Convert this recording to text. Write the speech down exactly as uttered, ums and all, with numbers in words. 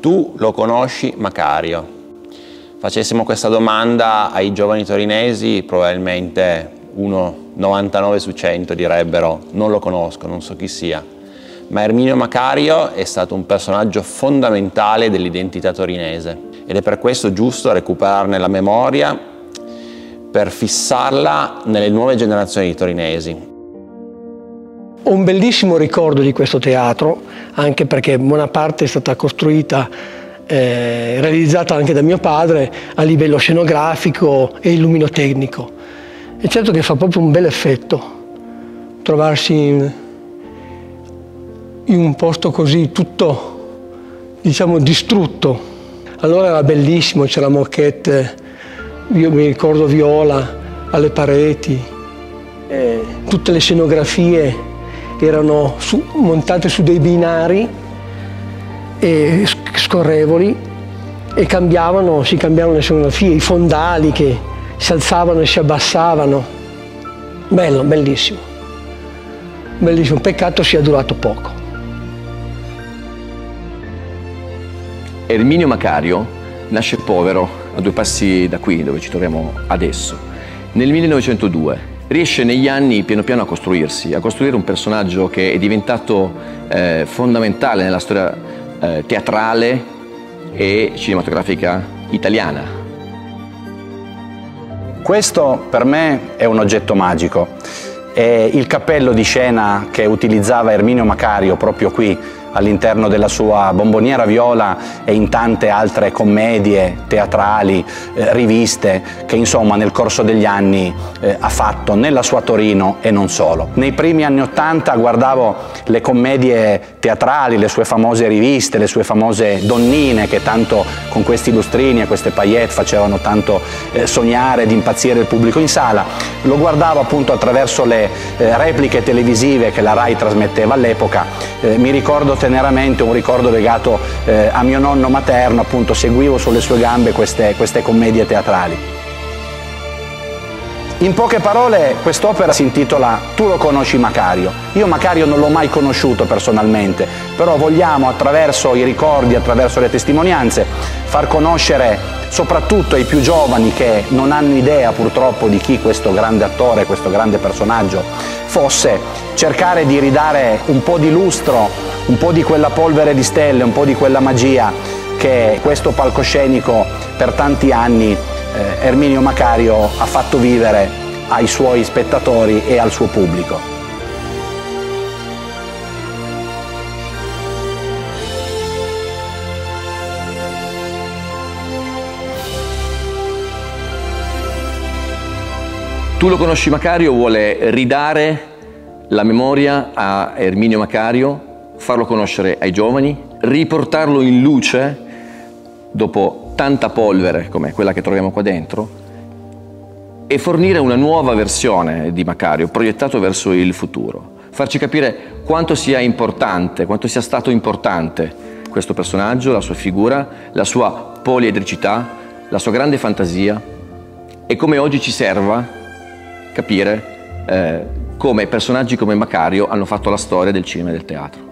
Tu lo conosci Macario? Facessimo questa domanda ai giovani torinesi, probabilmente uno novantanove su cento direbbero non lo conosco, non so chi sia. Ma Erminio Macario è stato un personaggio fondamentale dell'identità torinese ed è per questo giusto recuperarne la memoria per fissarla nelle nuove generazioni di torinesi. Ho un bellissimo ricordo di questo teatro, anche perché buona parte è stata costruita, eh, realizzata anche da mio padre a livello scenografico e illuminotecnico. È certo che fa proprio un bel effetto trovarsi in, in un posto così tutto, diciamo, distrutto. Allora era bellissimo, c'era moquette, io mi ricordo viola alle pareti, eh, tutte le scenografie erano su, montate su dei binari e scorrevoli e cambiavano, si cambiavano le scenografie, i fondali che si alzavano e si abbassavano. Bello, bellissimo. Bellissimo, peccato sia durato poco. Erminio Macario nasce povero a due passi da qui, dove ci troviamo adesso, nel millenovecentodue. Riesce negli anni piano piano a costruirsi, a costruire un personaggio che è diventato eh, fondamentale nella storia eh, teatrale e cinematografica italiana. Questo per me è un oggetto magico. È il cappello di scena che utilizzava Erminio Macario proprio qui all'interno della sua Bomboniera Viola e in tante altre commedie teatrali, eh, riviste che insomma nel corso degli anni eh, ha fatto nella sua Torino e non solo. Nei primi anni Ottanta guardavo le commedie teatrali, le sue famose riviste, le sue famose donnine che tanto con questi lustrini e queste paillette facevano tanto eh, sognare ed impazzire il pubblico in sala. Lo guardavo appunto attraverso le eh, repliche televisive che la Rai trasmetteva all'epoca. Eh, mi ricordo teneramente un ricordo legato eh, a mio nonno materno, appunto seguivo sulle sue gambe queste, queste commedie teatrali. In poche parole quest'opera si intitola Tu lo conosci Macario. Io Macario non l'ho mai conosciuto personalmente, però vogliamo attraverso i ricordi, attraverso le testimonianze, far conoscere soprattutto ai più giovani che non hanno idea purtroppo di chi questo grande attore, questo grande personaggio fosse, cercare di ridare un po' di lustro, un po' di quella polvere di stelle, un po' di quella magia che questo palcoscenico per tanti anni eh, Erminio Macario ha fatto vivere ai suoi spettatori e al suo pubblico. Tu lo conosci Macario vuole ridare la memoria a Erminio Macario, farlo conoscere ai giovani, riportarlo in luce dopo tanta polvere come quella che troviamo qua dentro e fornire una nuova versione di Macario proiettato verso il futuro, farci capire quanto sia importante, quanto sia stato importante questo personaggio, la sua figura, la sua poliedricità, la sua grande fantasia e come oggi ci serva capire eh, come personaggi come Macario hanno fatto la storia del cinema e del teatro.